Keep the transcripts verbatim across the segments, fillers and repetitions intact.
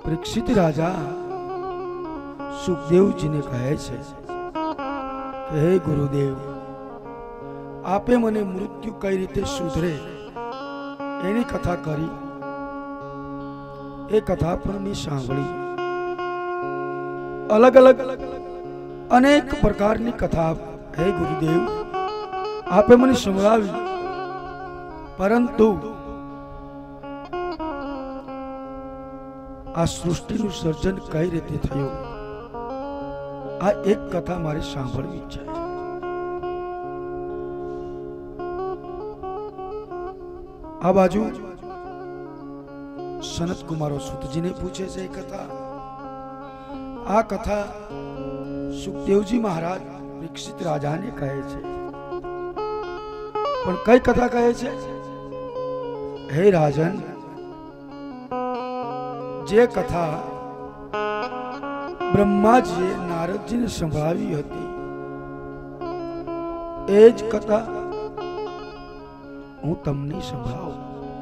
परीक्षित राजा सुखदेव जी ने कहे छे कि हे गुरुदेव, आपे मने मृत्यु कई रीते सुधरे एनी कथा करी। ए कथा पण मैं सांभळी। अलग अलग अनेक प्रकारनी कथा हे गुरुदेव आपे मने संभळावी, परंतु आ सृष्टिનું સર્જન કઈ રીતે થયું આ એક કથા મારે સાંભળવી છે। આ બાજુ સનત કુમારો સુતજીને પૂછે છે કથા। આ કથા સુખદેવજી મહારાજ પરીક્ષિત રાજાને કહે છે, પણ કઈ કથા કહે છે? હે રાજન, जे कथा ब्रह्माजीए नारदजीने संभळावी हती एज कथा हूँ तमने संभळावुं।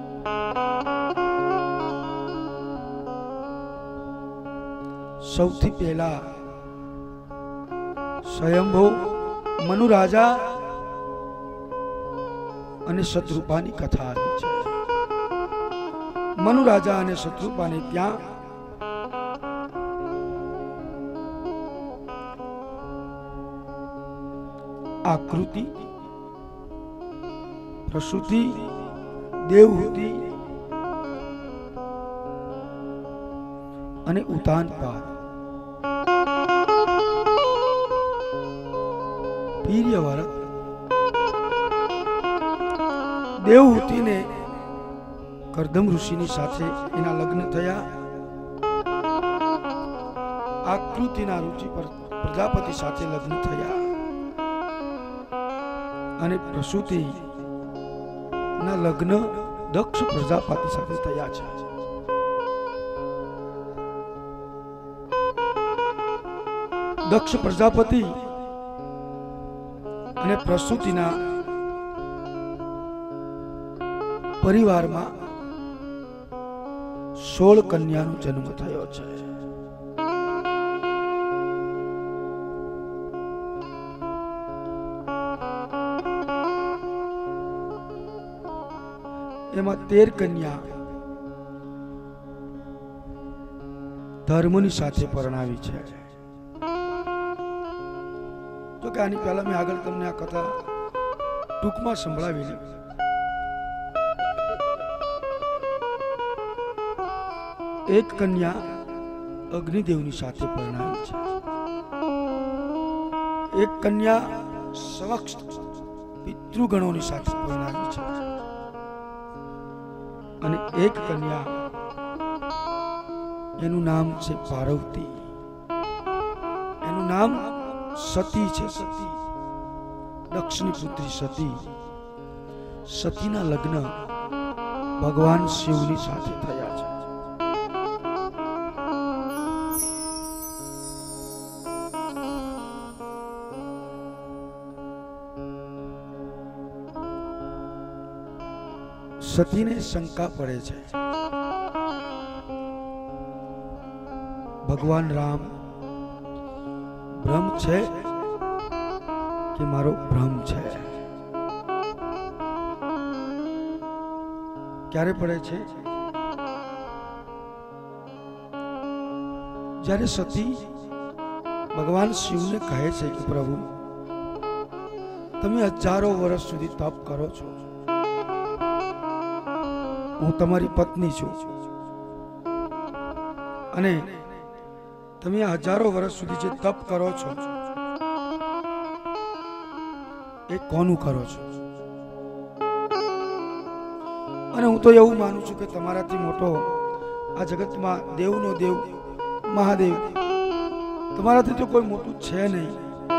सौथी पहेला स्वयंभू मनु राजा अने शत्रुपानी कथा आवी छे। मनु राजा अने शत्रुपा ने त्या आकृति, प्रसूति, देवहूति अने उतानपाद वीर्यव्रत देवहूति ने करदम ऋषिनी साथे एना लग्न थया। आकृतिना रुचि पर प्रजापति साथे लग्न थया अने प्रसूति ना लग्न दक्ष प्रजापति साथे थया छे। दक्ष प्रजापति अने प्रसूतिना परिवार में सोल कन्यानो जन्म थयो छे। एमां तेर कन्या धर्मनी साथे परणावी छे। तो के आनी पहेला मैं आगळ तमने आ कथा टूंकमां संभळावेली। एक कन्या अग्निदेवनी साथे परणावी छे, एक कन्या समक्ष पितृगणोनी साथे परणावी छे अने एक कन्या एनु नाम छे पार्वती, एनु नाम सती छे। सती दक्षनी पुत्री सती। सतीना लग्न भगवान शिवनी साथे थया छे। सती ने शंका पड़े छे भगवान राम ब्रह्म छे कि मारो भ्रम छे। क्यारे पड़े छे? ज्यारे सती भगवान शिव ने कहे छे कि प्रभु तमे हजारों वर्ष सुधी तप करो छो, हूँ तमारी पत्नी छू अने तमे हजारों वर्ष सुधी जे तप करो छो ए कोनु करो छो? अने हूँ तो एवुं मानु छुं के तमाराथी मोटो आ जगत में देवनो देव महादेव तमाराथी तो कोई मोटुं छे नहीं।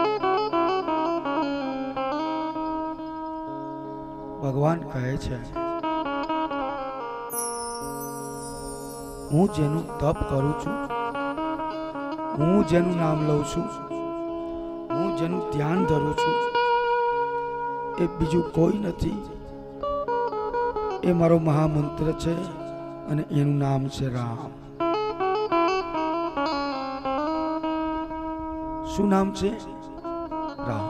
भगवान कहे छे हूँ जेनु तप करूं छूं, हूँ जेनु नाम लઉં છું, हूँ जेनु ध्यान धरूं छूं ए बीजू कोई नहीं। ए मारो महामंत्र छे अने एनु नाम छे राम। શું નામ છે? રામ.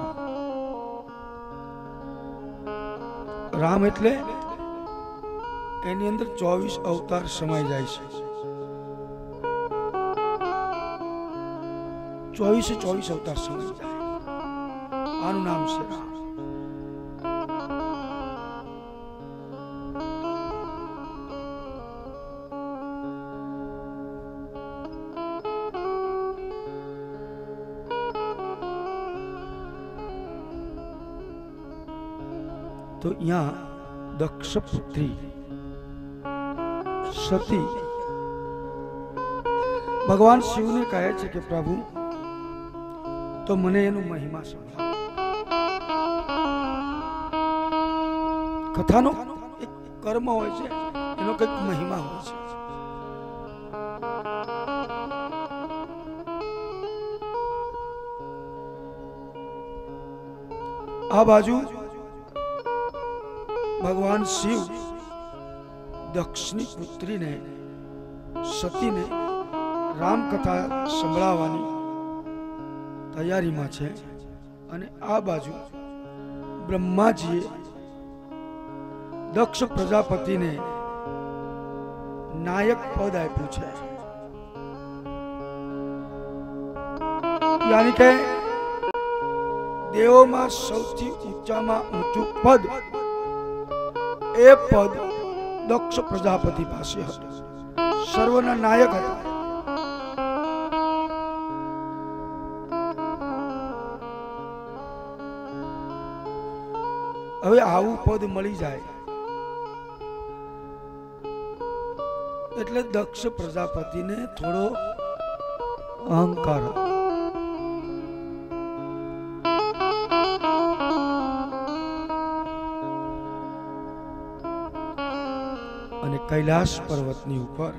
રામ એટલે એની અંદર ચોવીસ અવતાર સમાઈ જાય છે. ચોવીસે ચોવીસ અવતાર સમાઈ જાય. આનું નામ છે રામ. તો यहाँ दक्ष पुत्री सती भगवान शिव ने कहे छे कि प्रभु तो मने एनो महिमा संभळाવો. कथानो एक कर्म होय छे, एनो कंईक महिमा होय छे. आ बाजू भगवान शिव दक्षनी पुत्री ने सती ने राम कथा संभळावવાની तैयारीमां छे अने आ बाजू ब्रह्माजीए दक्ष प्रजापति ने नायक पद आप्युं छे. यानी के देवोमां सौथी ऊंचामां ऊंचुं पद ए पद दक्ष प्रजापति पासे हतुं. सर्वना नायक हता. हवे आवुं पद मळी जाय एटले दक्ष प्रजापति ने थोड़ो अहंकार हतो. અને કૈલાસ પર્વતની ઉપર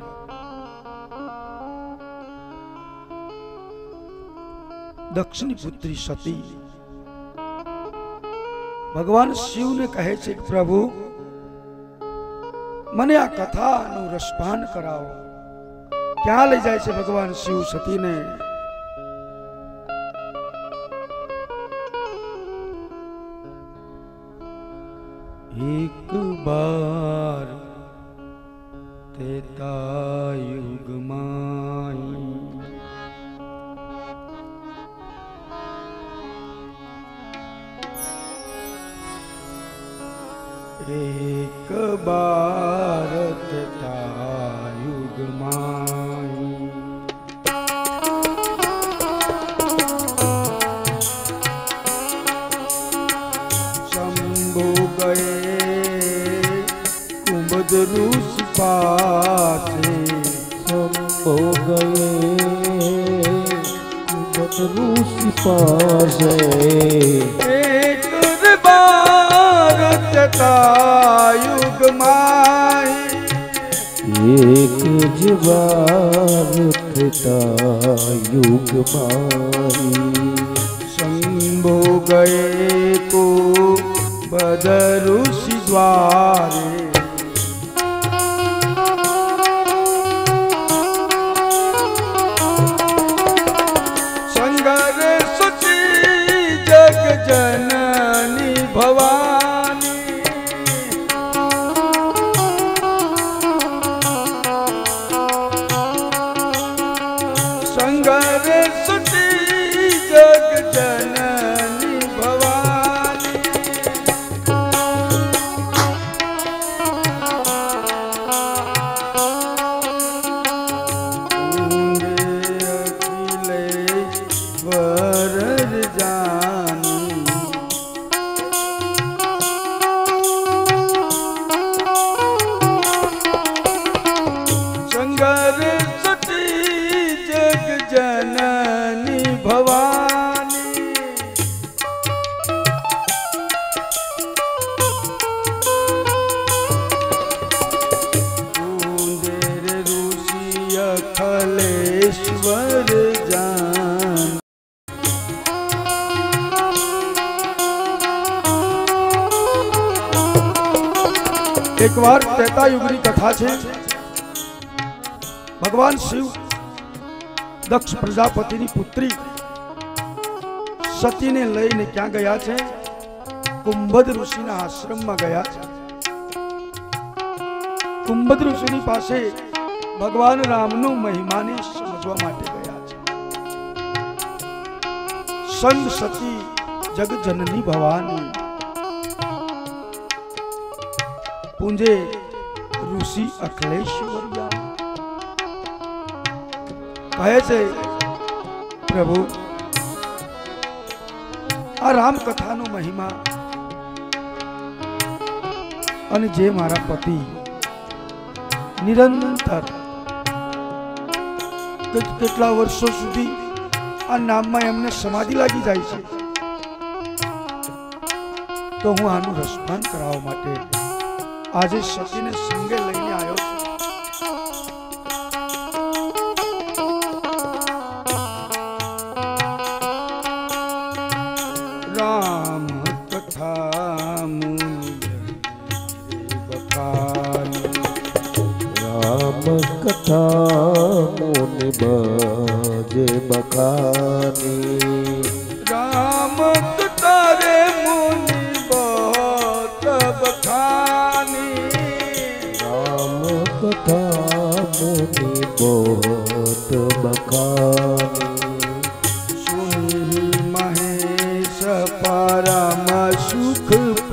દક્ષની પુત્રી સતી ભગવાન શિવને કહે છે કે પ્રભુ મને આ કથાનું રસપાન કરાવો. ક્યાં લઈ જાય છે ભગવાન શિવ સતીને? એક બાર तेता युग माई एक बार तेता युग माई शंभु गए कुंभद ऋषि पासे. शंभो गए कुंभद ऋषि पासे. एक बार तेता युग माई एक बार तेता युग माई. शंभो गए को बद ऋषि द्वारे जननी भवानी संगर सुती जग जननी भवानी. अखिलेश्वर जानी जननी भवानी. कुंदेर ऋषि अखिलेश्वर जान. एक बार त्रेता युगनी कथा छे. भगवान शिव दक्ष प्रजापति पुत्री સતીને લઈને ક્યાં ગયા છે? કુંભદ ઋષિના આશ્રમમાં ગયા છે. કુંભદ ઋષિની પાસે ભગવાન રામનો મહિમાને સમજવા માટે ગયા છે. સંગ સતી જગજનની ભવાની પૂંજે ઋષિ અખિલેશ્વર્યા કહે છે, પ્રભુ આ રામ કથાનો મહિમા અને જે મારા પતિ નિરંતર કેટલા વર્ષો સુધી આ નામમાં એમને સમાધિ લાગી જાય છે, તો હું આનું રસપાન કરાવવા માટે આજે સતીને સંગે લઈને આવ્યો છું. રામ કથા રામ કથા મુનિ બજે બખાની રામ કથા રે મુનિ બહત બખાની રામ કથા મુનિ બહત બખાની સુની મહેશ પરમ સુખ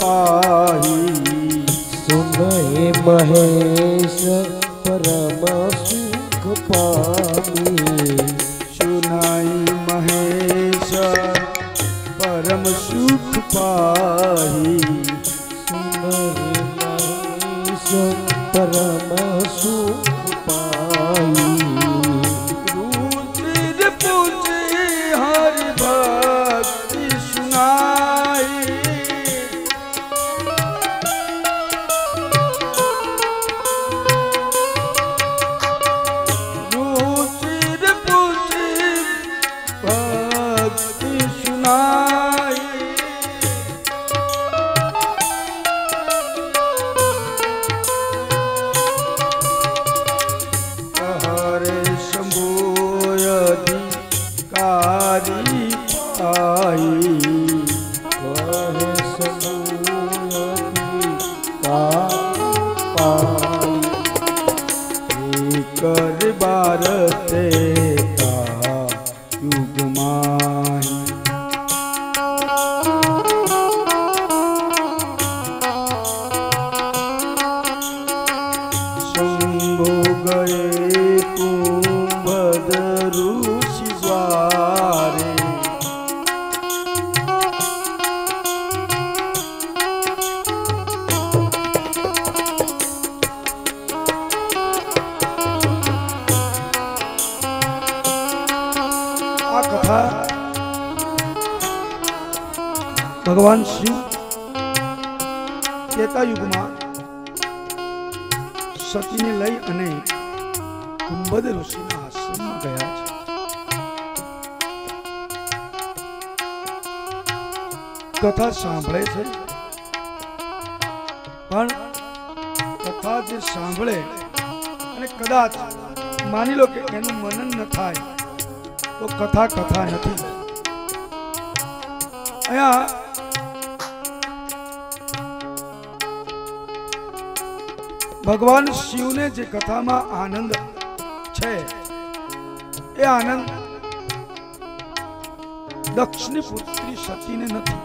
પાહી સુનય મહેશ પરમ સુખ પામી સુનાઈ મહેશ પરમ સુખ પાહી સુનય મહેશ પરમ સુખ પાઈ રુચિર પૂજી હરિ ભક્તિ સુનાઈ રુચિર પૂજી ભક્તિ સુનાઈ હરે શંભોયધિકારી પાઈ કહે સમૂહથી પાઈ કર બાર તેતા યુગમાહી શંભો ગયે કુંભદ ઋષિ દ્વારે આ કથા ભગવાન શિવ ત્રેતા યુગમાં સતીને લઈ અને કુંભદ ઋષિના આશ્રમમાં ગયા છે. કથા સાંભળે છે, પણ કથા જે સાંભળે અને કદાચ માની લો કે એનું મનન ન થાય તો કથા કથા નથી. અહીંયા ભગવાન શિવને જે કથામાં આનંદ છે એ આનંદ દક્ષની પુત્રી સતીને નથી.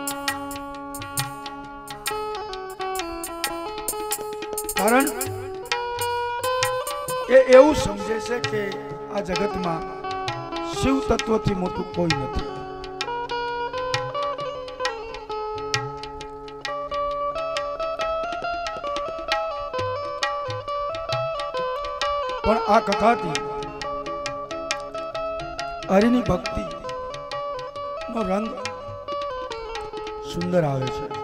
કારણ એ એવું સમજે છે કે આ જગતમાં શિવ તત્વથી મોટું કોઈ નથી. પણ આ કથાથી હરિની ભક્તિ નો રંગ સુંદર આવે છે.